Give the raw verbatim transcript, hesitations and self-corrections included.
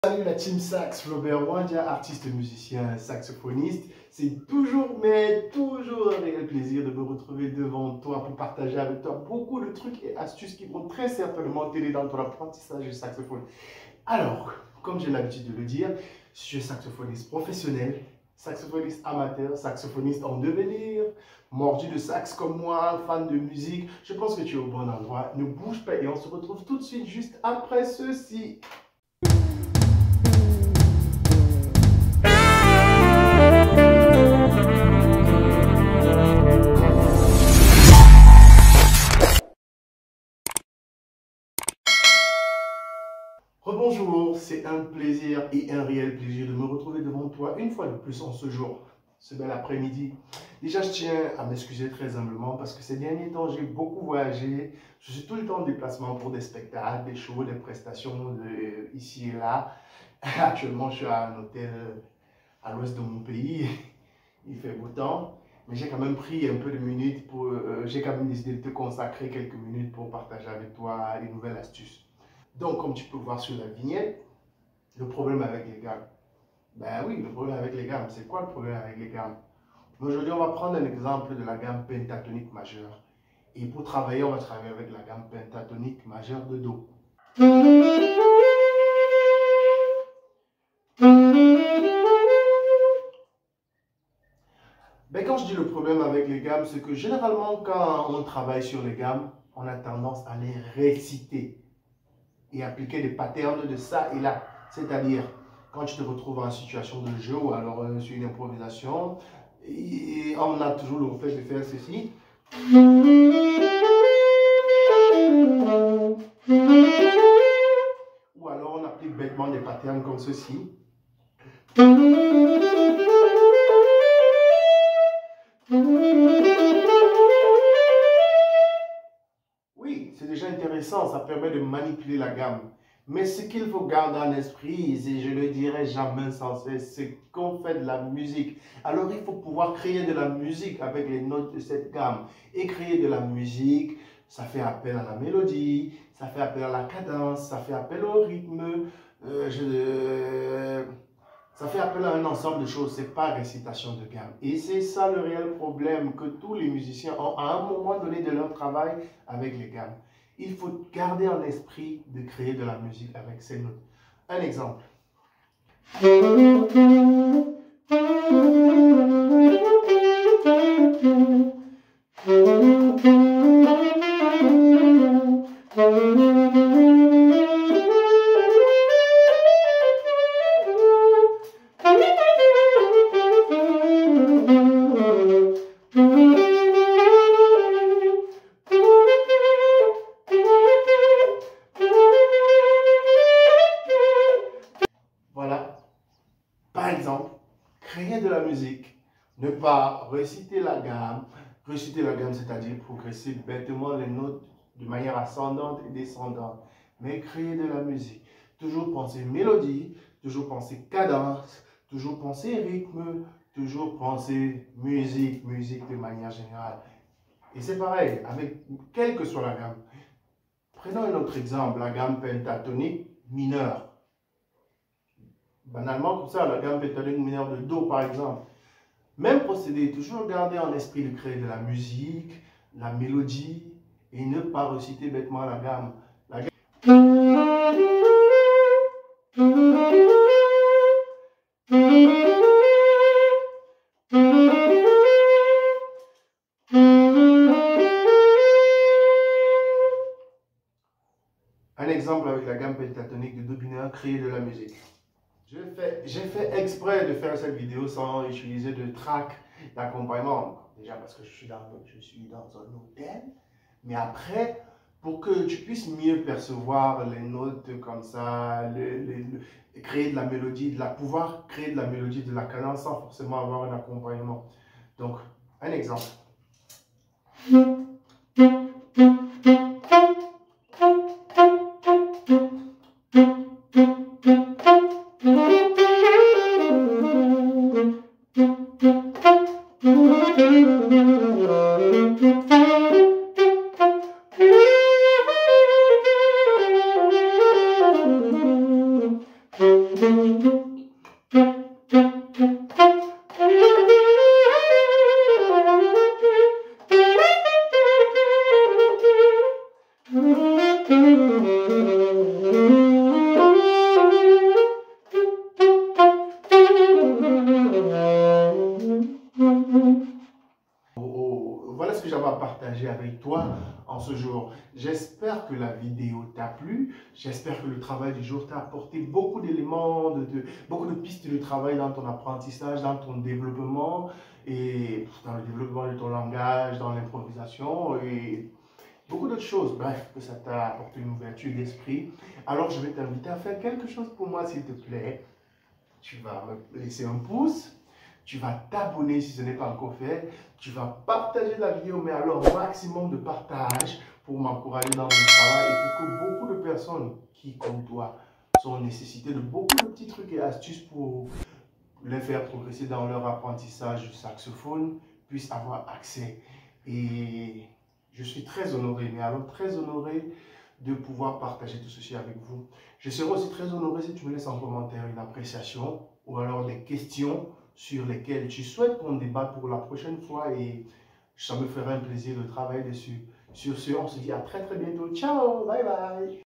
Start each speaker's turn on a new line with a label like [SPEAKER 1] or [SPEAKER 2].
[SPEAKER 1] Salut la team sax, Flaubert Wandia, artiste, musicien, saxophoniste. C'est toujours, mais toujours un réel plaisir de me retrouver devant toi pour partager avec toi beaucoup de trucs et astuces qui vont très certainement t'aider dans ton apprentissage du saxophone. Alors, comme j'ai l'habitude de le dire, je suis saxophoniste professionnel, saxophoniste amateur, saxophoniste en devenir, mordu de sax comme moi, fan de musique. Je pense que tu es au bon endroit. Ne bouge pas et on se retrouve tout de suite juste après ceci. Rebonjour, c'est un plaisir et un réel plaisir de me retrouver devant toi une fois de plus en ce jour, ce bel après-midi. Déjà, je tiens à m'excuser très humblement parce que ces derniers temps, j'ai beaucoup voyagé. Je suis tout le temps en déplacement pour des spectacles, des shows, des prestations de ici et là. Actuellement, je suis à un hôtel à l'ouest de mon pays. Il fait beau temps. Mais j'ai quand même pris un peu de minutes pour... Euh, j'ai quand même décidé de te consacrer quelques minutes pour partager avec toi une nouvelle astuce. Donc, comme tu peux voir sur la vignette, le problème avec les gammes. Ben oui, le problème avec les gammes, c'est quoi le problème avec les gammes? Aujourd'hui, on va prendre un exemple de la gamme pentatonique majeure. Et pour travailler, on va travailler avec la gamme pentatonique majeure de Do. Ben, quand je dis le problème avec les gammes, c'est que généralement, quand on travaille sur les gammes, on a tendance à les réciter et appliquer des patterns de ça et là. C'est-à-dire, quand tu te retrouves en situation de jeu ou alors euh, sur une improvisation, et on a toujours le fait de faire ceci. Ou alors on applique bêtement des patterns comme ceci. Oui, c'est déjà intéressant, ça permet de manipuler la gamme. Mais ce qu'il faut garder en esprit, et je le dirai jamais sans cesse, c'est qu'on fait de la musique. Alors il faut pouvoir créer de la musique avec les notes de cette gamme. Et créer de la musique, ça fait appel à la mélodie, ça fait appel à la cadence, ça fait appel au rythme. Euh, je, ça fait appel à un ensemble de choses, c'est pas récitation de gamme. Et c'est ça le réel problème que tous les musiciens ont à un moment donné de leur travail avec les gammes. Il faut garder en esprit de créer de la musique avec ces notes. Un exemple. Voilà, par exemple, créer de la musique, ne pas réciter la gamme, réciter la gamme, c'est-à-dire progresser bêtement les notes de manière ascendante et descendante, mais créer de la musique. Toujours penser mélodie, toujours penser cadence, toujours penser rythme, toujours penser musique, musique de manière générale. Et c'est pareil, avec quelle que soit la gamme. Prenons un autre exemple, la gamme pentatonique mineure. Banalement, comme ça, la gamme pentatonique mineure de Do, par exemple. Même procédé, toujours garder en esprit de créer de la musique, la mélodie, et ne pas reciter bêtement la gamme. La gamme... Un exemple avec la gamme pentatonique de Do mineur, créer de la musique. J'ai fait, j'ai fait exprès de faire cette vidéo sans utiliser de track d'accompagnement. Déjà parce que je suis, dans, je suis dans un hôtel. Mais après, pour que tu puisses mieux percevoir les notes comme ça, le, le, le, créer de la mélodie, de la, pouvoir créer de la mélodie, de la cadence sans forcément avoir un accompagnement. Donc, un exemple. Voilà ce que j'avais à partager avec toi en ce jour. J'espère que la vidéo t'a plu. J'espère que le travail du jour t'a apporté beaucoup d'éléments, de, de, beaucoup de pistes de travail dans ton apprentissage, dans ton développement, et dans le développement de ton langage, dans l'improvisation et beaucoup d'autres choses. Bref, que ça t'a apporté une ouverture d'esprit. Alors, je vais t'inviter à faire quelque chose pour moi, s'il te plaît. Tu vas me laisser un pouce. Tu vas t'abonner si ce n'est pas encore fait. Tu vas partager la vidéo, mais alors maximum de partage pour m'encourager dans mon travail et pour que beaucoup de personnes qui, comme toi, sont nécessitées de beaucoup de petits trucs et astuces pour les faire progresser dans leur apprentissage du saxophone puissent avoir accès. Et je suis très honoré, mais alors très honoré de pouvoir partager tout ceci avec vous. Je serai aussi très honoré si tu me laisses en commentaire une appréciation ou alors des questions sur lesquelles tu souhaites qu'on débatte pour la prochaine fois et ça me ferait un plaisir de travailler dessus. Sur ce, on se dit à très très bientôt. Ciao, bye bye.